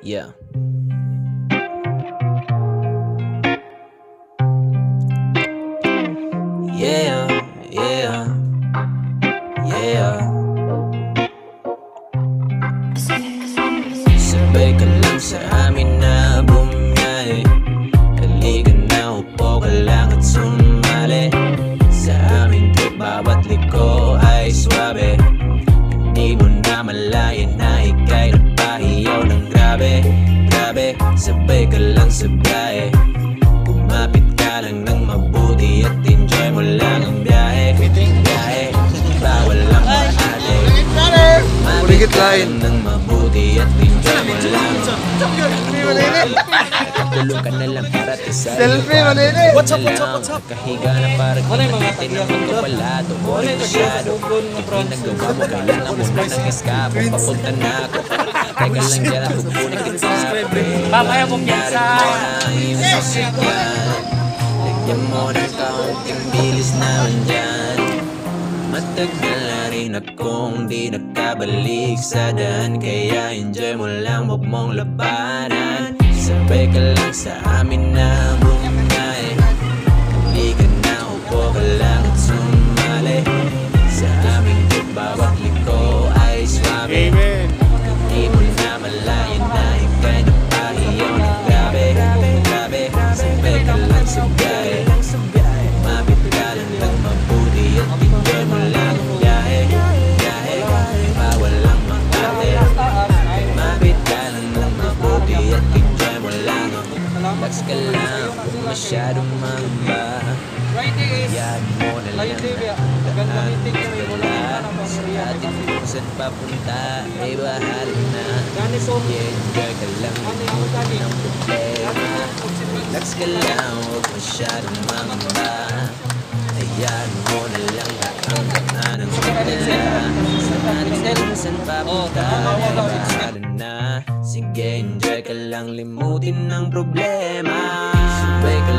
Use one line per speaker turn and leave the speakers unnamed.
Yeah. Yeah, yeah, yeah. Sabay ka lang sa amin na bumiyahe. Halika na, upo ka lang at sumali. Sa aming trip, bawat liko ay swabe. Hindi mo na malayan na ika'y napahiyaw ng grabe. Grabe, sabay ka lang sa biyahe. Kumapit ka lang ng mabuti at enjoy mo lang ang biyahe. Biyahe, bawal lang maate. Kumapit ka lang ng mabuti at enjoy mo lang ang buhay. Tulong ka na lang para tisay.
Selfie, manini!
What's up, what's up, what's up? Kahiga na para kinakitin ang magkapalado. Wala masyado. Pinagawa mo, kailangan mo na ng eskapo. Papunta na ako. Teka lang dyan at kukunin kita.
Mamaya mo piyansa.
Lagyan mo ng kaunting bilis naman dyan. Matagal na rin akong di nakabalik sa daan. Kaya enjoy mo lang, huwag mong labanan. Sabay ka lang sa amin na bumiyahe. Huli ka na, upo ka lang at sumali. Sa aming trip, bawat liko ay swabe. Hindi mo na malayan na ika'y napahiyaw ng grabe. Grabe, sabay ka lang sa biyahe. Kumapit ka lang ng mabuti at enjoy mo lang ang biyahe. Biyahe, bawal lang makate. Kumapit ka lang ng mabuti at enjoy mo lang ang relax ka lang, kung masyadong mangamba. Yan mo na lang ang daan. Sa atin kung saan papunta ay bahala na. Sige, enjoy ka lang, limutin ang problema. Relax ka lang, huwag masyadong mangamba. Ayan mo na lang ang daan ng pagdala. Sa atin kung saan papunta ay bahala na. Sige, enjoy ka lang, limutin ang problema. Sabay ka